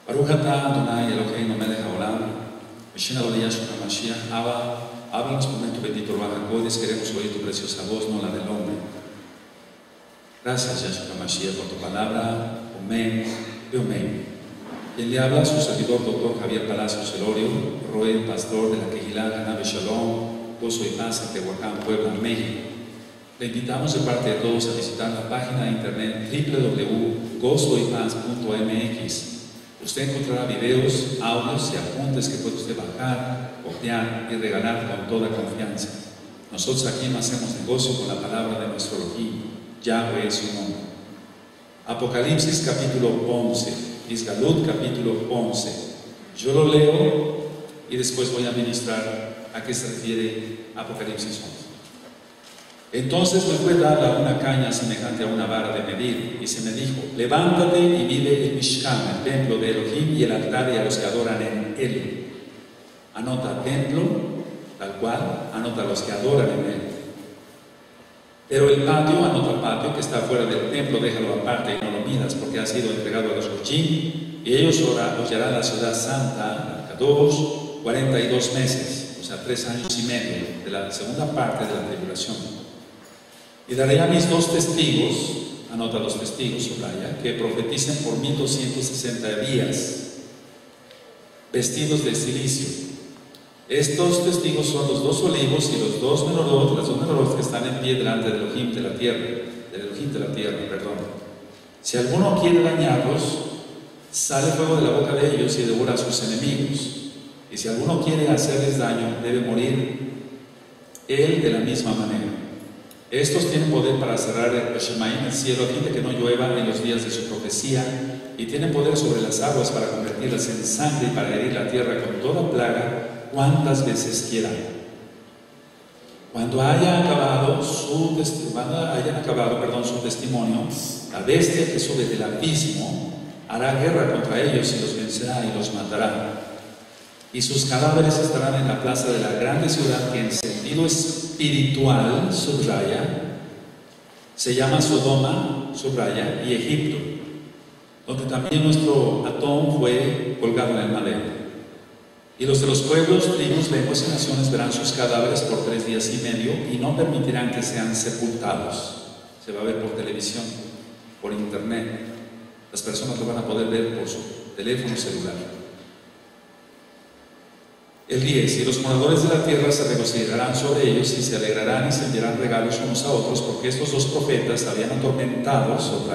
Baruch atah Adonai Eloheinu melech haolam, Meshina lo Yahshua HaMashiach. Abba, háblanos por medio de tu bendito Ruach HaKodesh, queremos oír tu preciosa voz, no la del hombre. Gracias, Yahshua HaMashiach, por tu palabra. Amén y amén. Quien le habla, su servidor, doctor Javier Palacios Elorio, Roel, pastor de la Kehilá Hanabe Shalom, Gozo y Paz en Tehuacán, Puebla, México. Le invitamos de parte de todos a visitar la página de internet www.gozoypaz.mx. Usted encontrará videos, audios y apuntes que puede usted bajar, copiar y regalar con toda confianza. Nosotros aquí no hacemos negocio con la palabra de nuestro Elohim, Yahweh es su nombre. Apocalipsis capítulo 11, Isgalut capítulo 11. Yo lo leo y después voy a ministrar a qué se refiere Apocalipsis 11. Entonces me fue dada una caña semejante a una vara de medir, y se me dijo: levántate y mide el Mishkan, el templo de Elohim, y el altar y a los que adoran en él. Anota templo, tal cual, anota a los que adoran en él. Pero el patio, anota el patio que está fuera del templo, déjalo aparte y no lo midas, porque ha sido entregado a los Rochim, y ellos hollarán la ciudad santa, Kadosh, 42 meses, o sea, 3 años y medio, de la segunda parte de la tribulación. Y daré a mis 2 testigos, anota los testigos, subraya, que profeticen por 1260 días, vestidos de silicio. Estos testigos son los 2 olivos y los 2 menorot, las 2 menorot que están en pie delante del Elohim de la tierra, perdón. Si alguno quiere dañarlos, sale fuego de la boca de ellos y devora a sus enemigos. Y si alguno quiere hacerles daño, debe morir él de la misma manera. Estos tienen poder para cerrar el Shemaim, el cielo, a fin de que no llueva en los días de su profecía, y tienen poder sobre las aguas para convertirlas en sangre y para herir la tierra con toda plaga cuantas veces quieran. Cuando hayan acabado su testimonio, la bestia que sube del abismo hará guerra contra ellos y los vencerá y los matará. Y sus cadáveres estarán en la plaza de la grande ciudad, que en sentido espiritual, subraya, se llama Sodoma, subraya, y Egipto, donde también nuestro Atón fue colgado en el madero. Y los de los pueblos, tribus, lenguas y naciones verán sus cadáveres por 3 días y medio y no permitirán que sean sepultados. Se va a ver por televisión, por internet. Las personas lo van a poder ver por su teléfono celular. El 10, y los moradores de la tierra se regocijarán sobre ellos y se alegrarán y se enviarán regalos unos a otros, porque estos 2 profetas habían atormentado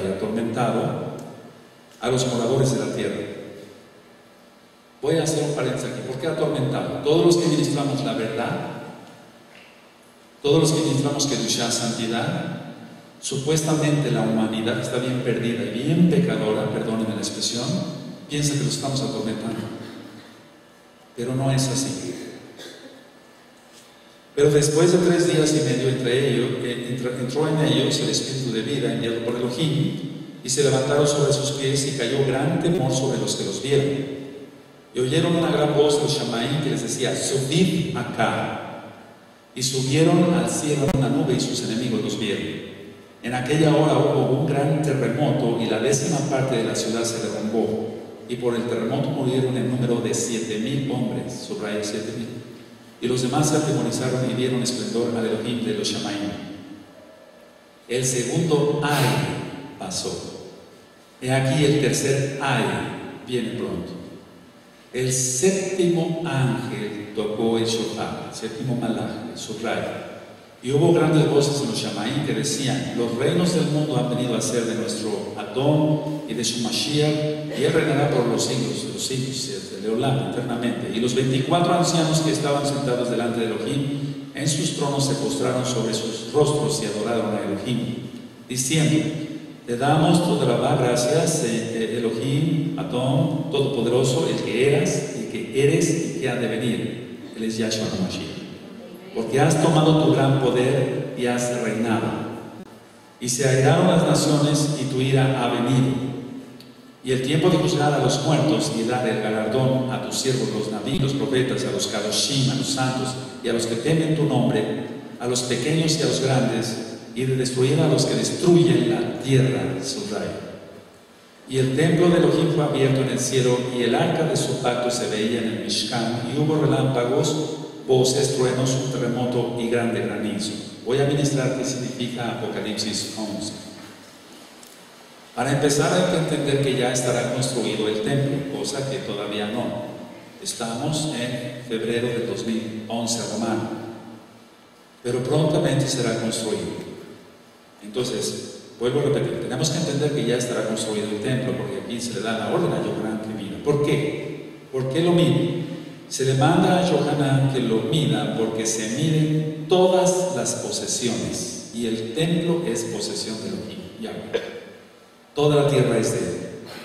a los moradores de la tierra. Voy a hacer un paréntesis aquí. ¿Por qué atormentado? Todos los que ministramos la verdad, todos los que ministramos Kedushá, santidad, supuestamente la humanidad está bien perdida y bien pecadora, perdónenme la expresión, piensa que los estamos atormentando. Pero no es así. Pero después de 3 días y medio entró en ellos el espíritu de vida enviado por Elohim, y se levantaron sobre sus pies, y cayó gran temor sobre los que los vieron. Y oyeron una gran voz del Shamaim que les decía: subid acá. Y subieron al cielo en una nube, y sus enemigos los vieron. En aquella hora hubo un gran terremoto, y la 10ª parte de la ciudad se derrumbó. Y por el terremoto murieron en número de 7,000 hombres, subraya 7,000. Y los demás se atemorizaron y dieron esplendor al Elohim de los Shamaim. El segundo ay pasó. He aquí el tercer ay viene pronto. El 7º ángel tocó el shofar, el 7º malaj, subraya. Y hubo grandes voces en los Shamaim que decían: los reinos del mundo han venido a ser de nuestro Adón y de su Mashiach, y él reinará por los siglos de los siglos, de Leolam, eternamente. Y los 24 ancianos que estaban sentados delante de Elohim en sus tronos se postraron sobre sus rostros y adoraron a Elohim, diciendo: te damos toda la gracias, Elohim, Adón, Todopoderoso, el que eras, el que eres y que ha de venir. Él es Yahshua HaMashiach. Porque has tomado tu gran poder y has reinado. Y se airaron las naciones y tu ira ha venido. Y el tiempo de juzgar a los muertos y dar el galardón a tus siervos, los naví, los profetas, a los kadoshim, a los santos y a los que temen tu nombre, a los pequeños y a los grandes, y de destruir a los que destruyen la tierra, subraya. Y el templo de Elohim fue abierto en el cielo, y el arca de su pacto se veía en el Mishkan, y hubo relámpagos, voces, truenos, un terremoto y grande granizo. Voy a ministrar qué significa Apocalipsis 11. Para empezar hay que entender que ya estará construido el templo, cosa que todavía no. Estamos en febrero del 2011 romano, pero prontamente será construido. Entonces, vuelvo a repetir, tenemos que entender que ya estará construido el templo, porque aquí se le da la orden a Yohanan que mida. ¿Por qué? ¿Por qué lo mide? Se le manda a Yohanan que lo mida porque se miden todas las posesiones, y el templo es posesión de Elohim, Yahweh. Toda la tierra es de él.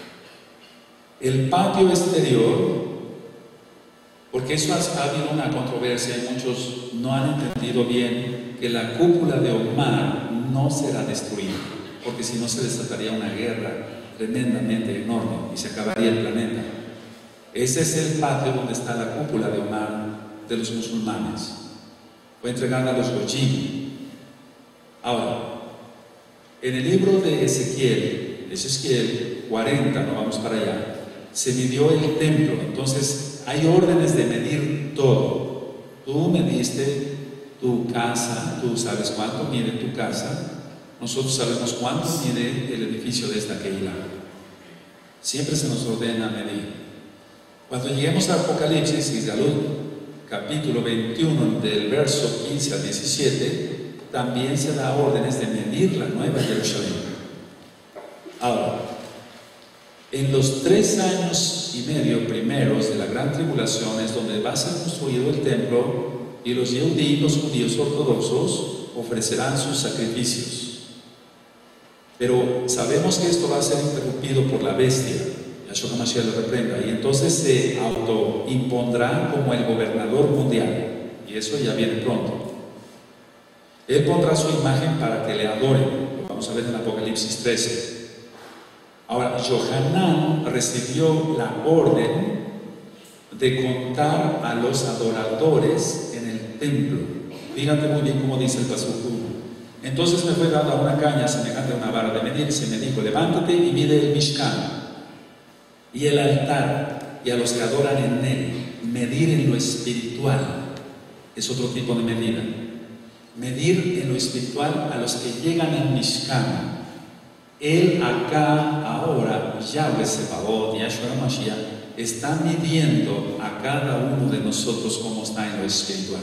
El patio exterior, porque eso ha habido una controversia y muchos no han entendido bien que la cúpula de Omar no será destruida, porque si no se desataría una guerra tremendamente enorme y se acabaría el planeta. Ese es el patio donde está la cúpula de Omar de los musulmanes. Fue entregada a los Goyim. Ahora, en el libro de Ezequiel 40, no vamos para allá, se midió el templo. Entonces hay órdenes de medir todo. Tú mediste tu casa, tú sabes cuánto mide tu casa, nosotros sabemos cuánto mide el edificio de esta Keilah. Siempre se nos ordena medir. Cuando lleguemos a Apocalipsis, capítulo 21, del verso 15 al 17, también se da órdenes de medir la Nueva Jerusalén. Ahora, en los 3 años y medio primeros de la gran tribulación es donde va a ser construido el templo, y los Yehudí, los judíos ortodoxos, ofrecerán sus sacrificios. Pero sabemos que esto va a ser interrumpido por la bestia. Yahshua Mashiach lo reprenda, y entonces se autoimpondrá como el gobernador mundial, y eso ya viene pronto. Él pondrá su imagen para que le adoren. Lo vamos a ver en Apocalipsis 13. Ahora, Yohanan recibió la orden de contar a los adoradores en el templo. Fíjate muy bien cómo dice el Pasuk 1. Entonces me fue dada una caña semejante a una vara de medir, y se me dijo: levántate y mide el Mishkan y el altar y a los que adoran en él. Medir en lo espiritual es otro tipo de medida. Medir en lo espiritual a los que llegan al Mishkan. Él acá, ahora, Yahweh Sebaot, Yahshua Mashiach, está midiendo a cada uno de nosotros cómo está en lo espiritual.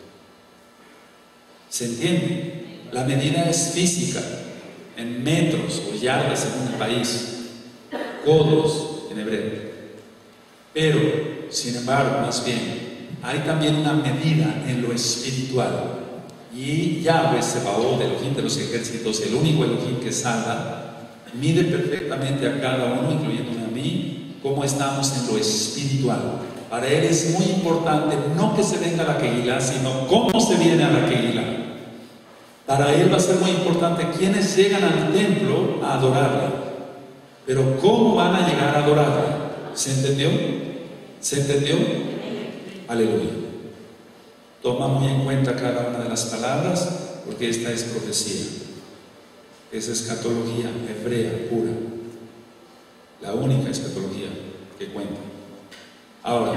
¿Se entiende? La medida es física, en metros o yardas según el país, codos en hebreo. Pero, sin embargo, más bien, hay también una medida en lo espiritual. Y Yahweh Sebaot, el Elohim de los ejércitos, el único Elohim que salva, mide perfectamente a cada uno, incluyéndome a mí, cómo estamos en lo espiritual. Para él es muy importante no que se venga a la Keilah, sino cómo se viene a la Keilah. Para él va a ser muy importante quiénes llegan al templo a adorarle, pero cómo van a llegar a adorarle. ¿Se entendió? ¿Se entendió? Aleluya. Toma muy en cuenta cada una de las palabras, porque esta es profecía. Es escatología hebrea pura, la única escatología que cuenta. Ahora,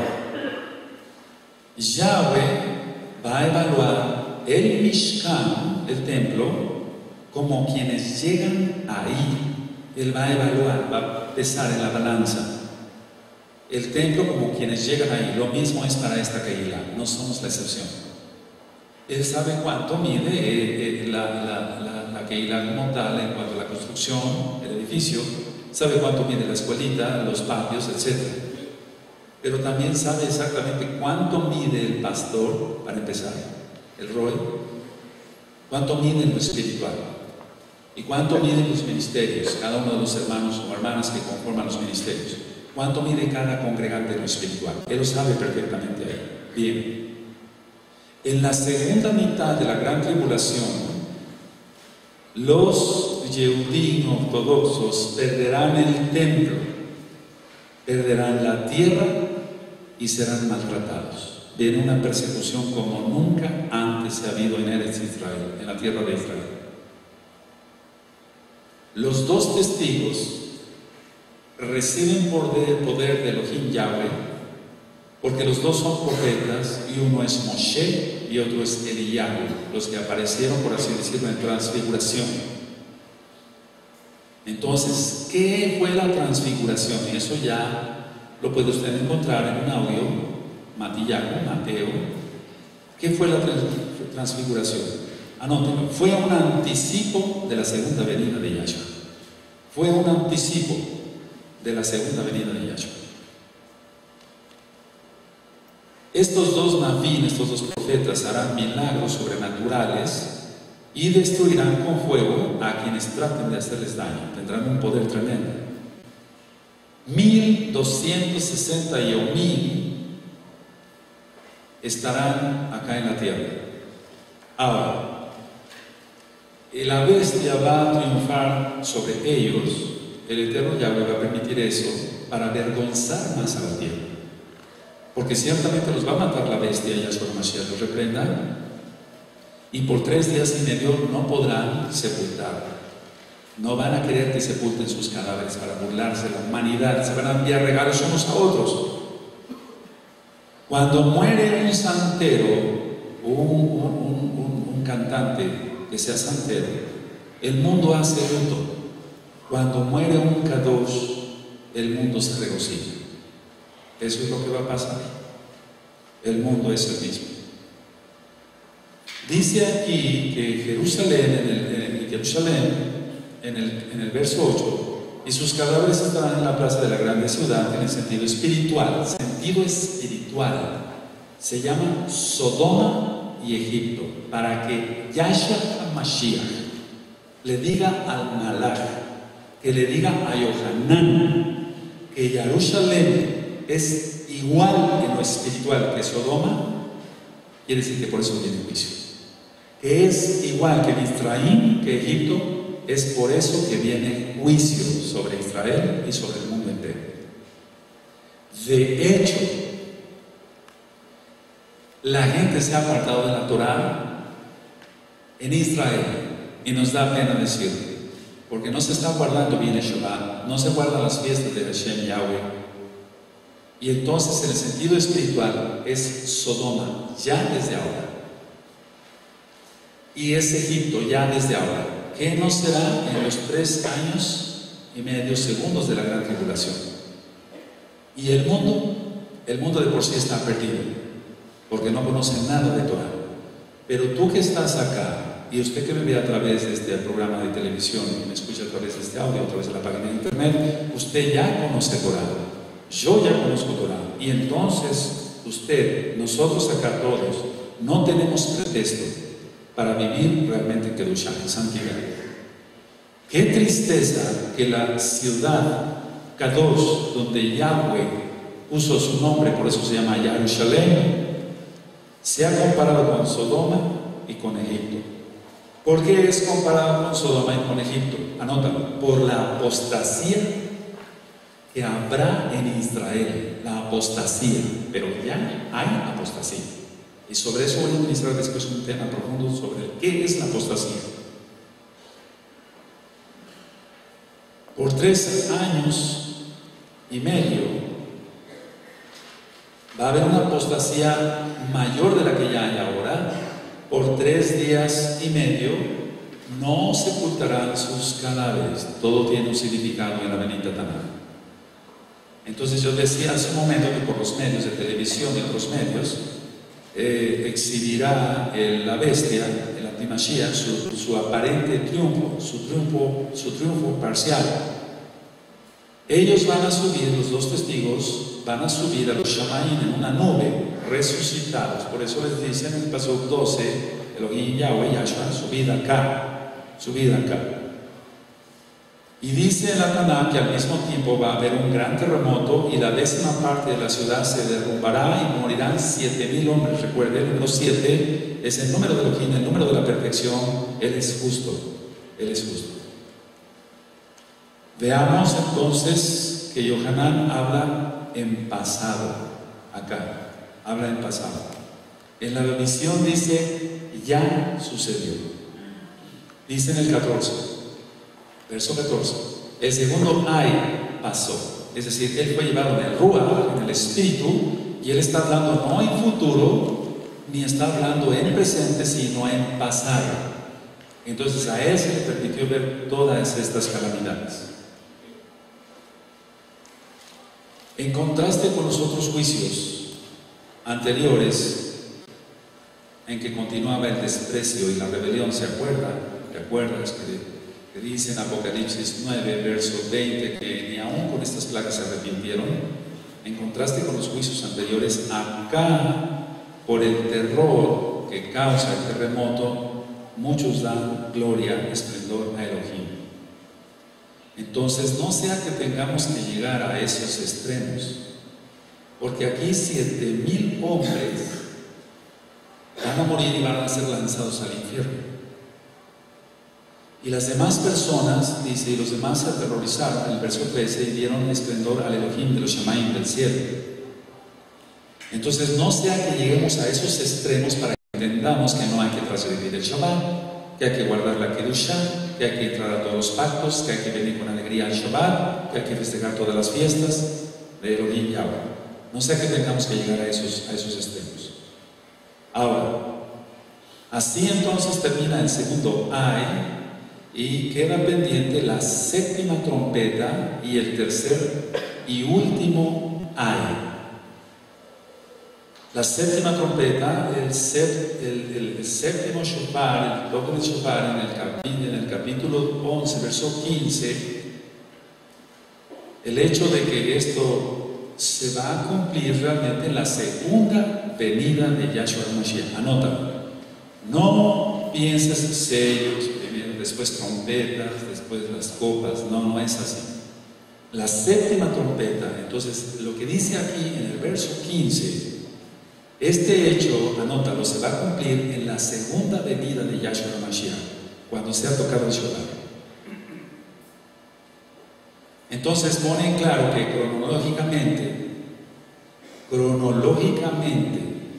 Yahweh va a evaluar el Mishkan, el templo, como quienes llegan ahí. Él va a evaluar, va a pesar en la balanza el templo como quienes llegan ahí. Lo mismo es para esta Keilah, no somos la excepción. Él sabe cuánto mide la Keilah como tal en cuanto a la construcción, el edificio, sabe cuánto mide la escuelita, los patios, etc. Pero también sabe exactamente cuánto mide el pastor, para empezar, el rol, cuánto mide en lo espiritual y cuánto miden los ministerios, cada uno de los hermanos o hermanas que conforman los ministerios, cuánto mide cada congregante en lo espiritual. Él lo sabe perfectamente ahí. Bien. En la segunda mitad de la gran tribulación, los Yehudim ortodoxos perderán el templo, perderán la tierra y serán maltratados. Viene una persecución como nunca antes se ha habido en Eretz Israel, en la tierra de Israel. Los 2 testigos reciben poder de Elohim Yahweh, porque los dos son profetas, y uno es Moshe y otro es Eliyahu, los que aparecieron, por así decirlo, en transfiguración. Entonces, ¿qué fue la transfiguración? Eso ya lo puede usted encontrar en un audio, Mateo. ¿Qué fue la transfiguración? Anótenlo. Fue un anticipo de la segunda venida de Yahshua. Fue un anticipo de la segunda venida de Yahshua. Estos dos nabín, estos dos profetas, harán milagros sobrenaturales y destruirán con fuego a quienes traten de hacerles daño. Tendrán un poder tremendo. 1261,000 estarán acá en la tierra. Ahora, la bestia va a triunfar sobre ellos. El Eterno Yahweh va a permitir eso para avergonzar más a la tierra, porque ciertamente los va a matar la bestia, Yahshua Mashiach los reprenda, y por 3 días y medio no podrán sepultar. No van a querer que sepulten sus cadáveres para burlarse de la humanidad. Se van a enviar regalos unos a otros. Cuando muere un santero o un cantante que sea santero, el mundo hace luto. Cuando muere un kadosh, el mundo se regocija. Eso es lo que va a pasar. El mundo es el mismo. Dice aquí que Jerusalén, en el verso 8, y sus cadáveres estarán en la plaza de la grande ciudad, en el sentido espiritual. Sentido espiritual. Se llama Sodoma y Egipto, para que Yahshua HaMashiach le diga al Malach, que le diga a Yohanan, que Jerusalén es igual en lo espiritual que Sodoma. Quiere decir que por eso viene el juicio. Que es igual que Misraim, que Egipto, es por eso que viene juicio sobre Israel y sobre el mundo entero. De hecho, la gente se ha apartado de la Torah en Israel, y nos da pena decirlo, porque no se está guardando bien el Shabbat, no se guardan las fiestas de Hashem Yahweh. Y entonces, en el sentido espiritual, es Sodoma ya desde ahora, y es Egipto ya desde ahora. ¿Qué no será en los 3 años y medio segundos de la gran tribulación? Y el mundo de por sí está perdido, porque no conoce nada de Torah. Pero tú que estás acá, y usted que me ve a través de este programa de televisión, y me escucha a través de este audio, a través de la página de internet, usted ya conoce Torah. Yo ya conozco Torah. Y entonces, nosotros acá todos, no tenemos pretexto para vivir realmente en Kedushá, en santidad. Qué tristeza que la ciudad Kadosh, donde Yahweh puso su nombre, por eso se llama Jerusalén, sea comparado con Sodoma y con Egipto. ¿Por qué es comparado con Sodoma y con Egipto? Anótalo. Por la apostasía que habrá en Israel. La apostasía. Pero ya hay apostasía. Y sobre eso voy a ministrar después un tema profundo sobre qué es la apostasía. Por 3 años y medio va a haber una apostasía mayor de la que ya hay ahora. Por 3 días y medio no sepultarán sus cadáveres. Todo tiene un significado en la bendita Tanakh. Entonces yo decía hace un momento que por los medios de televisión y otros medios exhibirá la bestia, el antimashiach, su aparente triunfo, su triunfo parcial. Ellos van a subir, los 2 testigos van a subir a los Shamaim en una nube, resucitados. Por eso les dicen en el paso 12, Elohim Yahweh Yahshua, subid acá, subid acá. Y dice en la Tanakh que al mismo tiempo va a haber un gran terremoto y la 10ª parte de la ciudad se derrumbará y morirán 7,000 hombres. Recuerde, el número 7 es el número de Elohim, el número de la perfección. Él es justo, Él es justo. Veamos entonces que Yohanan habla en pasado, acá, habla en pasado. En la visión dice, ya sucedió. Dice en el 14. Verso 14. El segundo ay pasó. Es decir, él fue llevado en el Ruach, en el Espíritu, y él está hablando no en futuro, ni está hablando en presente, sino en pasado. Entonces a él se le permitió ver todas estas calamidades. En contraste con los otros juicios anteriores, en que continuaba el desprecio y la rebelión, ¿se acuerdan? ¿Te acuerdas que dice en Apocalipsis 9, verso 20, que ni aún con estas plagas se arrepintieron? En contraste con los juicios anteriores, acá, por el terror que causa el terremoto, muchos dan gloria, esplendor a Elohim. Entonces, no sea que tengamos que llegar a esos extremos, porque aquí 7,000 hombres van a morir y van a ser lanzados al infierno. Y las demás personas, dice, y los demás se aterrorizaron, en el verso 13, y dieron esplendor al Elohim de los Shamaim del cielo. Entonces, no sea que lleguemos a esos extremos para que entendamos que no hay que transgredir el Shabbat, que hay que guardar la Kedushá, que hay que entrar a todos los pactos, que hay que venir con alegría al Shabbat, que hay que festejar todas las fiestas de Elohim y Yahweh. No sea que tengamos que llegar a esos extremos. Ahora, así entonces termina el segundo ay, y queda pendiente la séptima trompeta y el tercer y último ay. La séptima trompeta, el séptimo shofar, el toque de shofar en el capítulo 11, verso 15, el hecho de que esto se va a cumplir realmente en la segunda venida de Yahshua HaMashiach. Anótalo. No pienses en sellos, primero, después trompetas, después las copas. No es así. La séptima trompeta, entonces, lo que dice aquí en el verso 15, este hecho, anótalo, se va a cumplir en la segunda venida de Yahshua HaMashiach, cuando sea tocado el shofar. Entonces pone en claro que cronológicamente,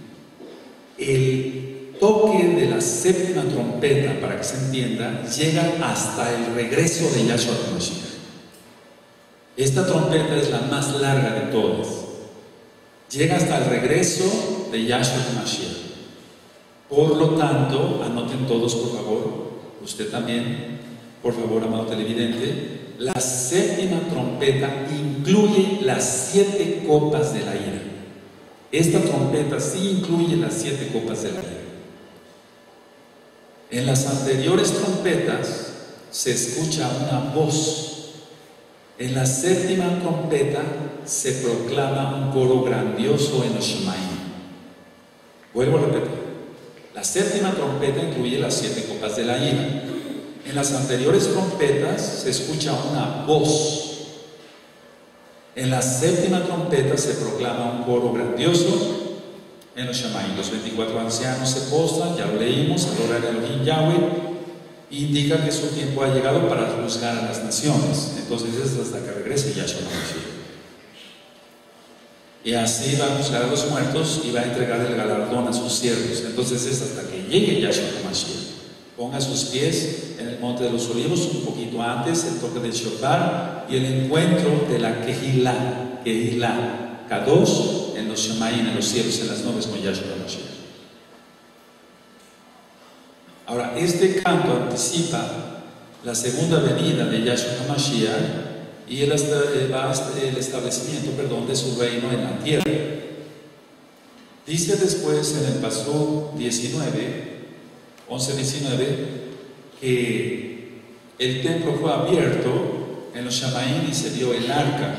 el toque de la séptima trompeta, para que se entienda, llega hasta el regreso de Yahshua HaMashiach. Esta trompeta es la más larga de todas. Llega hasta el regreso de Yahshua HaMashiach. Por lo tanto, anoten todos, por favor, usted también, por favor, amado televidente, la séptima trompeta incluye las 7 copas de la ira. Esta trompeta sí incluye las 7 copas de la ira. En las anteriores trompetas se escucha una voz. En la séptima trompeta se proclama un coro grandioso en los Shemaim. Vuelvo a repetir. La séptima trompeta incluye las 7 copas de la ira. En las anteriores trompetas se escucha una voz. En la séptima trompeta se proclama un coro grandioso en los Shemaim. Los 24 ancianos se postran, ya lo leímos, adoran a Elohim Yahweh, indica que su tiempo ha llegado para juzgar a las naciones. Entonces es hasta que regrese Yahshua HaMashiach. Y así va a juzgar a los muertos y va a entregar el galardón a sus siervos. Entonces es hasta que llegue Yahshua HaMashiach. Ponga sus pies en el Monte de los Olivos, un poquito antes, el toque del shofar y el encuentro de la Kehilá, Kadosh, en los Shemaim, en los cielos, en las nubes con Yahshua HaMashiach. Ahora, este canto anticipa la segunda venida de Yahshua HaMashiach y el establecimiento, de su reino en la tierra. Dice después en el Pasuk 11-19, que el templo fue abierto en los Shamaim y se vio el arca.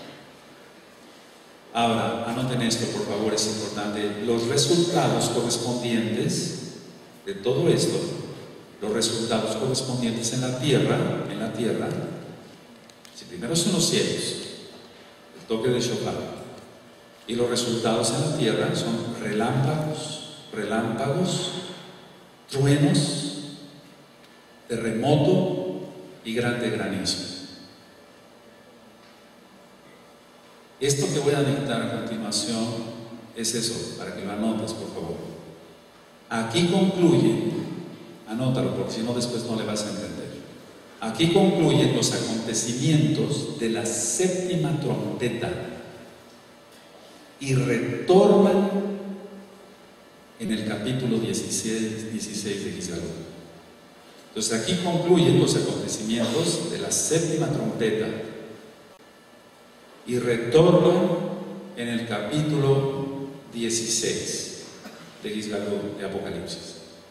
Ahora, anoten esto, por favor, es importante. Los resultados correspondientes de todo esto, los resultados correspondientes en la tierra, si primero son los cielos, el toque de shofar, y los resultados en la tierra son relámpagos, truenos, terremoto y grande granizo. Esto que voy a dictar a continuación es eso, para que lo anotes, por favor. Aquí concluye, anótalo, porque si no después no le vas a entender. Aquí concluyen los acontecimientos de la séptima trompeta y retornan en el capítulo 16 de Gizgalú. Entonces aquí concluyen los acontecimientos de la séptima trompeta y retornan en el capítulo 16 de Gizgalú, de Apocalipsis.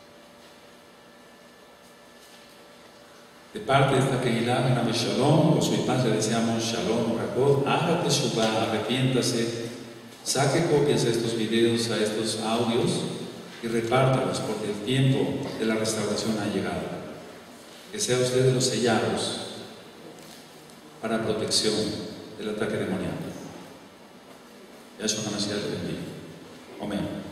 De parte de esta Kehilá, Ganame Shalom, Gozo y paz, le deseamos Shalom, Rakot, haga Teshuvah, arrepiéntase, saque copias de estos videos, a estos audios y repártalos, porque el tiempo de la restauración ha llegado. Que sea usted de los sellados para protección del ataque demoníaco. Yahshua HaMashiach le bendiga. Amén.